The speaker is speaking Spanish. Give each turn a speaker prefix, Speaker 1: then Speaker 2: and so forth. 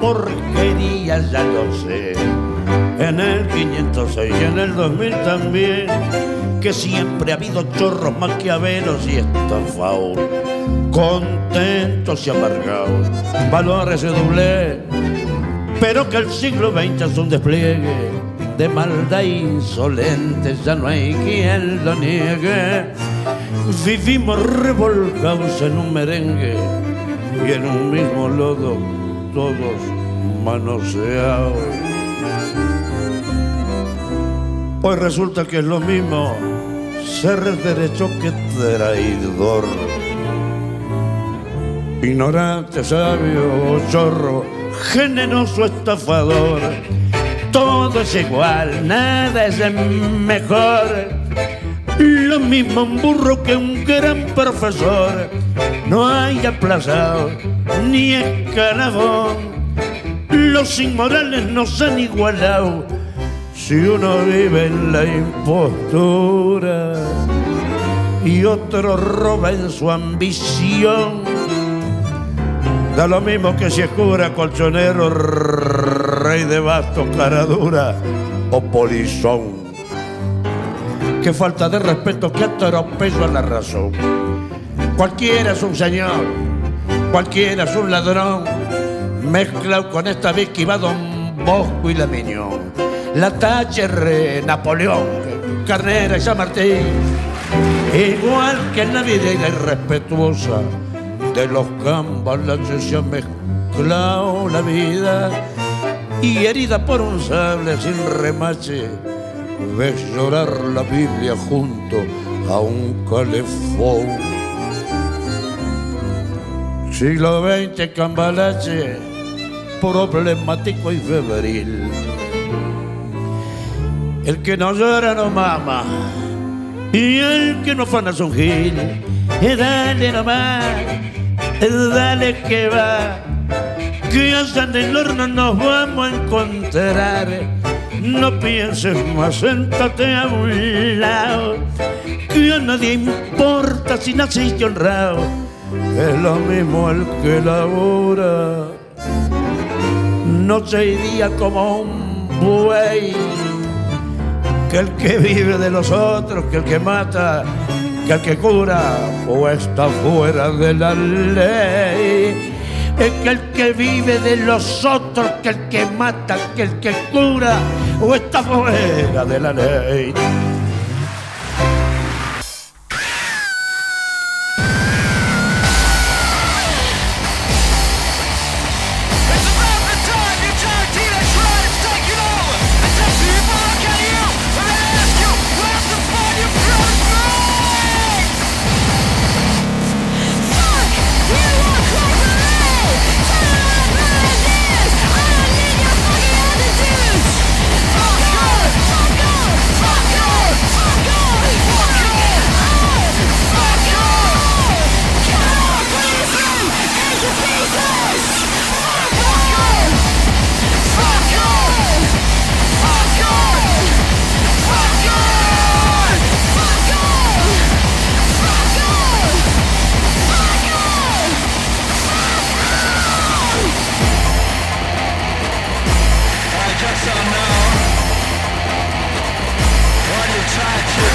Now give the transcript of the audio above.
Speaker 1: porquería, ya lo sé. En el 506 y en el 2000 también, que siempre ha habido chorros, maquiavelos y estafados, contentos y amargados, valores de doble, pero que el siglo XX es un despliegue de maldad insolente, ya no hay quien lo niegue. Vivimos revolcados en un merengue y en un mismo lodo, todos manoseados. Hoy resulta que es lo mismo ser derecho que traidor, ignorante, sabio, chorro, generoso, estafador. Todo es igual, nada es mejor. Lo mismo un burro que un gran profesor. No hay aplazado ni escalafón. Los inmorales nos han igualado. Si uno vive en la impostura y otro roba en su ambición, da lo mismo que si es cura, colchonero, rey de bastos, cara dura o polizón. Qué falta de respeto, qué atropello a la razón. Cualquiera es un señor, cualquiera es un ladrón, mezclado con esta vez que va Don Bosco y la Miñón, la Thatcher, Napoleón, Carnera y San Martín. Igual que en la vida irrespetuosa de los cambalaches se ha mezclado la vida, y herida por un sable sin remache ves llorar la Biblia junto a un calefón. Siglo XX, cambalache, problemático y febril. El que no llora no mama, y el que no afana es un gil. Dale nomás, dale que va, que allá en el horno nos vamos a encontrar. No pienses más, séntate a un lado, que a nadie importa si naciste honrado. Es lo mismo el que labora noche y día como un buey, que el que vive de los otros, que el que mata, que el que cura o está fuera de la ley. Es que el que vive de los otros, que el que mata, que el que cura o está fuera de la ley.
Speaker 2: So now, when you try to